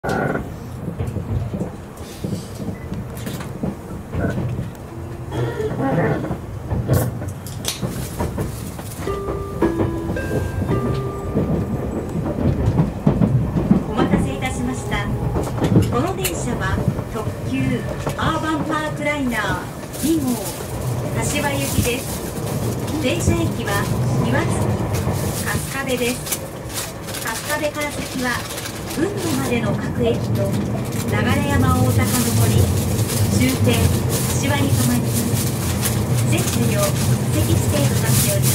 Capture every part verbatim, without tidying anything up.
お待たせいたしました。この電車は特急アーバンパークライナーに号柏行きです。電車駅は岩槻、春日部です。春日部から先は雲野までの各駅と流山大高の森、終点柏に停まります。全車両席指定となっております。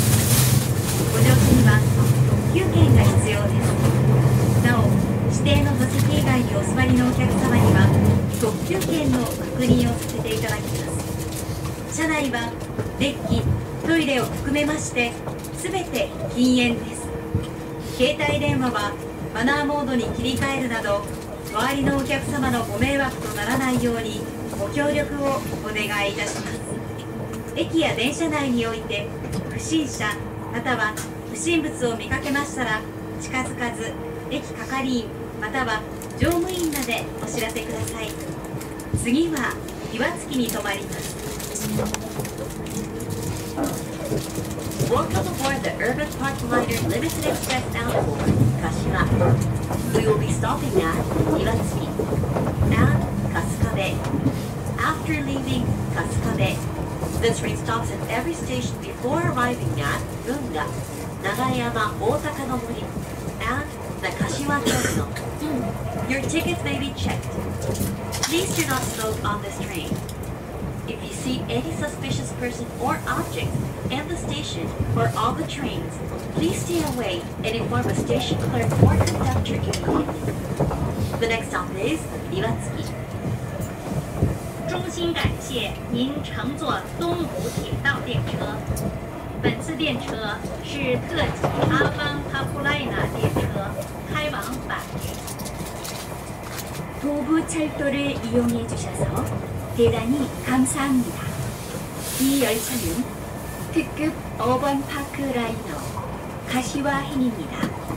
ご乗車には特急券が必要です。なお指定の座席以外にお座りのお客様には特急券の確認をさせていただきます。車内はデッキ、トイレを含めまして全て禁煙です。携帯電話はマナーモードに切り替えるなど周りのお客様のご迷惑とならないようにご協力をお願いいたします。駅や電車内において不審者または不審物を見かけましたら近づかず駅係員または乗務員までお知らせください。次は岩槻に停まります。 Welcome aboard the Urban Park Liner Limited Express Outboard, Kashiwa. We will be stopping at Iwatsuki and Kasukabe. After leaving Kasukabe, the train stops at every station before arriving at Bunga, Nagayama Otaka no Mori, and the Kashiwa Terminal. Your tickets may be checked. Please do not smoke on this train. If you see any suspicious person or object in the station or on the trains, please stay away and inform a station clerk or conductor immediately. The next stop is Iwatsuki. 衷心感谢您乘坐东武铁道电车。本次电车是特急阿邦帕普莱纳电车开往版。 도부철도를 이용해 주셔서 대단히 감사합니다. 이 열차는 특급 어반 파크 라이너 가시와 행입니다.